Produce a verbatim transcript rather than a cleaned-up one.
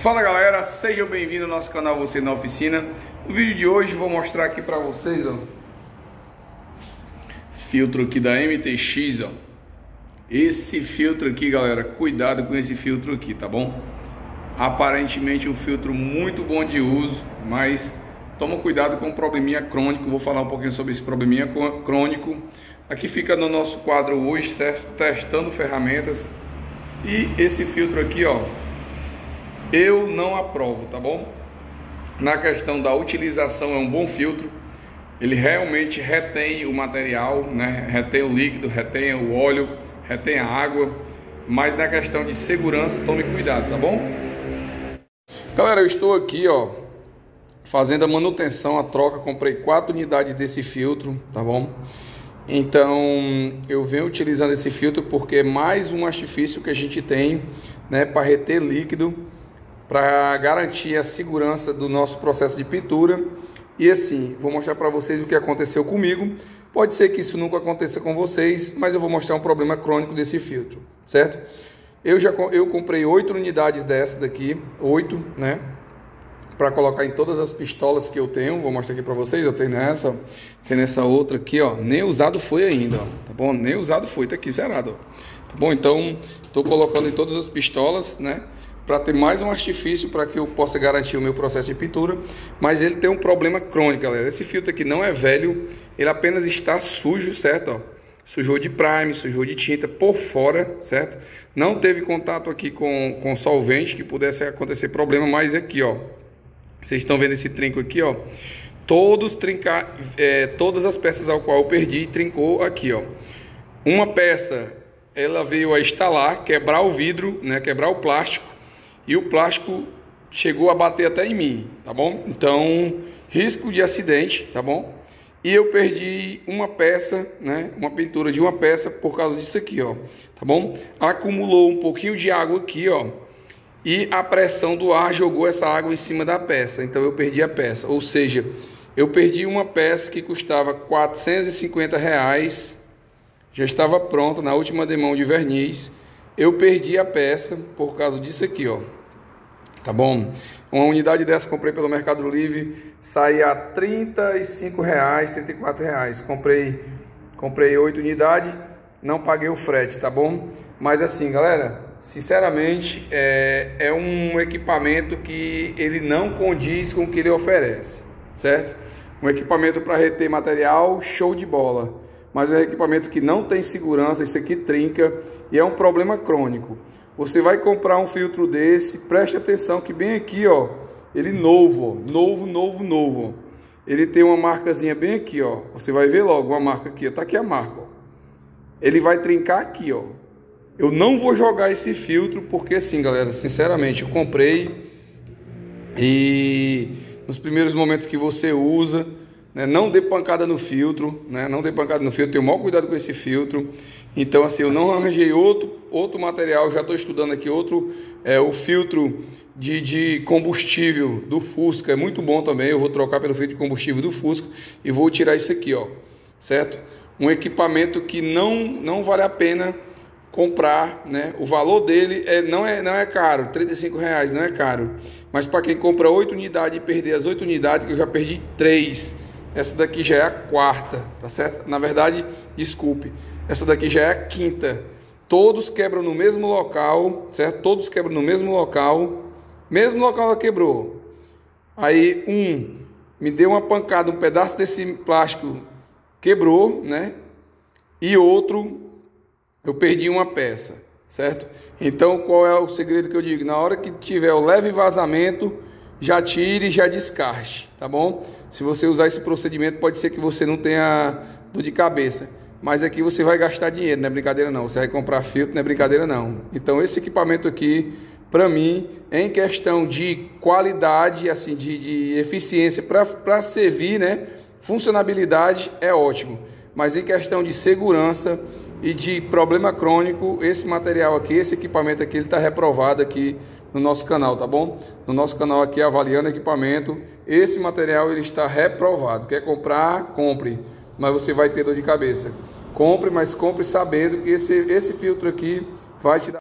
Fala galera, sejam bem-vindos ao nosso canal Você na Oficina. No vídeo de hoje vou mostrar aqui para vocês, ó, esse filtro aqui da M T X, ó. Esse filtro aqui, galera, cuidado com esse filtro aqui, tá bom? Aparentemente um filtro muito bom de uso, mas toma cuidado com o probleminha crônico. Vou falar um pouquinho sobre esse probleminha crônico. Aqui fica no nosso quadro hoje, certo? Testando ferramentas. E esse filtro aqui, ó, eu não aprovo, tá bom? Na questão da utilização, é um bom filtro. Ele realmente retém o material, né? Retém o líquido, retém o óleo, retém a água. Mas na questão de segurança, tome cuidado, tá bom? Galera, eu estou aqui, ó, fazendo a manutenção, a troca. Comprei quatro unidades desse filtro, tá bom? Então eu venho utilizando esse filtro porque é mais um artifício que a gente tem, né, para reter líquido, para garantir a segurança do nosso processo de pintura. E assim, vou mostrar para vocês o que aconteceu comigo. Pode ser que isso nunca aconteça com vocês, mas eu vou mostrar um problema crônico desse filtro, certo? Eu já eu comprei oito unidades dessa daqui, oito, né, para colocar em todas as pistolas que eu tenho. Vou mostrar aqui para vocês. Eu tenho nessa, tem nessa outra aqui, ó, nem usado foi ainda, ó, tá bom? Nem usado foi, tá aqui zerado, ó, tá bom? Então estou colocando em todas as pistolas, né, para ter mais um artifício para que eu possa garantir o meu processo de pintura. Mas ele tem um problema crônico, galera. Esse filtro aqui não é velho, ele apenas está sujo, certo? Ó, sujou de prime, sujou de tinta por fora, certo? Não teve contato aqui com, com solvente que pudesse acontecer problema, mas aqui, ó, vocês estão vendo esse trinco aqui, ó, todos trincar, é, todas as peças ao qual eu perdi, trincou aqui, ó. Uma peça, ela veio a estalar, quebrar o vidro, né, quebrar o plástico, e o plástico chegou a bater até em mim, tá bom? Então, risco de acidente, tá bom? E eu perdi uma peça, né, uma pintura de uma peça por causa disso aqui, ó, tá bom? Acumulou um pouquinho de água aqui, ó, e a pressão do ar jogou essa água em cima da peça, então eu perdi a peça. Ou seja, eu perdi uma peça que custava quatrocentos e cinquenta reais, já estava pronta na última demão de verniz. Eu perdi a peça por causa disso aqui, ó, tá bom? Uma unidade dessa comprei pelo Mercado Livre, saía a trinta e cinco reais, trinta e quatro reais. Comprei, comprei oito unidades, não paguei o frete, tá bom? Mas assim, galera, sinceramente, é, é um equipamento que ele não condiz com o que ele oferece, certo? Um equipamento para reter material, show de bola. Mas é um equipamento que não tem segurança, isso aqui trinca e é um problema crônico. Você vai comprar um filtro desse, preste atenção que bem aqui, ó, ele novo, ó, novo, novo, novo. Ó. Ele tem uma marcazinha bem aqui, ó. Você vai ver logo uma marca aqui, ó. Tá aqui a marca, ó. Ele vai trincar aqui, ó. Eu não vou jogar esse filtro porque assim, galera, sinceramente, eu comprei e nos primeiros momentos que você usa, né, não dê pancada no filtro, né, não dê pancada no filtro, tenha o maior cuidado com esse filtro. Então assim, eu não arranjei outro, outro material, já estou estudando aqui outro, é, o filtro de, de combustível do Fusca, é muito bom também. Eu vou trocar pelo filtro de combustível do Fusca e vou tirar isso aqui, ó, certo? Um equipamento que não, não vale a pena comprar, né? O valor dele é, não, é, não é caro, trinta e cinco reais não é caro, mas para quem compra oito unidades e perder as oito unidades, que eu já perdi três, essa daqui já é a quarta, tá certo? Na verdade, desculpe, essa daqui já é a quinta. Todos quebram no mesmo local, certo? Todos quebram no mesmo local, mesmo local ela quebrou. Aí um me deu uma pancada, um pedaço desse plástico quebrou, né? E outro eu perdi uma peça, certo? Então, qual é o segredo que eu digo? Na hora que tiver o leve vazamento, já tire e já descarte, tá bom? Se você usar esse procedimento, pode ser que você não tenha dor de cabeça, mas aqui você vai gastar dinheiro, não é brincadeira não. Você vai comprar filtro, não é brincadeira não. Então, esse equipamento aqui, para mim, em questão de qualidade, assim, de, de eficiência para servir, né? Funcionabilidade é ótimo, mas em questão de segurança e de problema crônico, esse material aqui, esse equipamento aqui, ele está reprovado aqui no nosso canal, tá bom? No nosso canal aqui, avaliando equipamento, esse material ele está reprovado. Quer comprar? Compre, mas você vai ter dor de cabeça. Compre, mas compre sabendo que esse, esse filtro aqui vai te dar